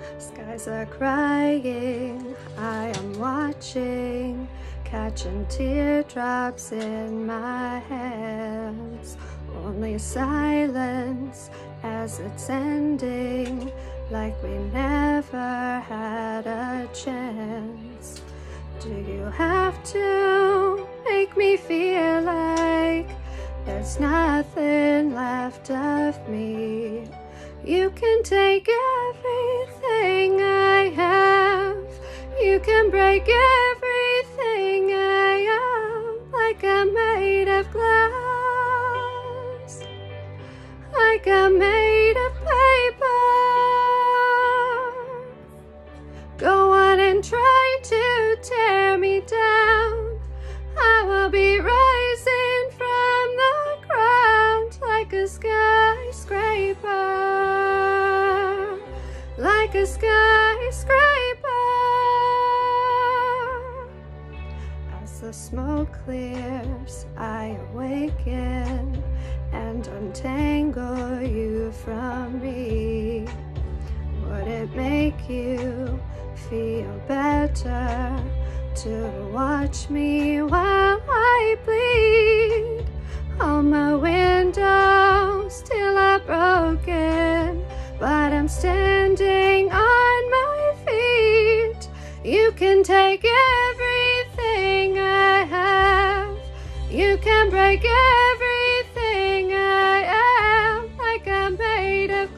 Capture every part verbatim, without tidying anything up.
Skies are crying, I am watching, catching teardrops in my hands. Only silence as it's ending, like we never had a chance. Do you have to make me feel like there's nothing left of me? You can take everything I have, you can break everything I am, like I'm made of glass, like I'm made of paper. Go on and try to tear me down, I will be rising from the ground like a skyscraper, like a skyscraper. As the smoke clears, I awaken and untangle you from me. Would it make you feel better to watch me while I bleed? All my windows still are broken, but I'm standing on my feet. You can take everything I have, you can break everything I am, like I'm made of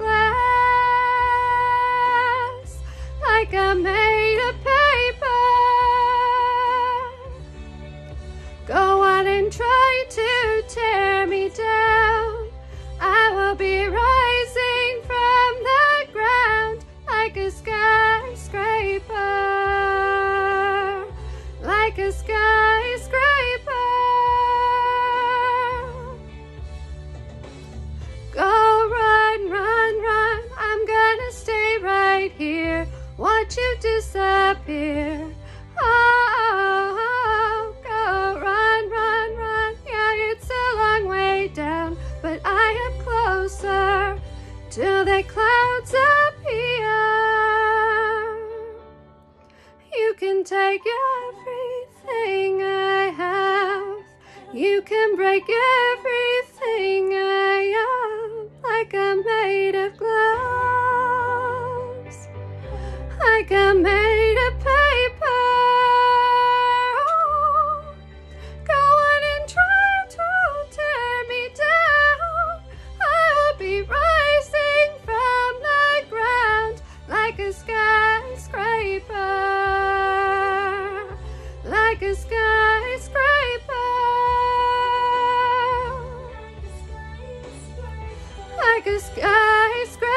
glass, like I'm made of paper. Go on and try to tear me down, I will be rising from the ground like a skyscraper, like a skyscraper. Go run, run, run, I'm gonna stay right here, watch you disappear. Oh, oh, go run, run, run, yeah, it's a long way down, but I am closer till the clouds appear. You can take everything I have, you can break everything I am, like I'm made of glass, like I'm made of paper. Go on and try to tear me down, I will be rising from the ground like a skyscraper, like a skyscraper, like a skyscraper.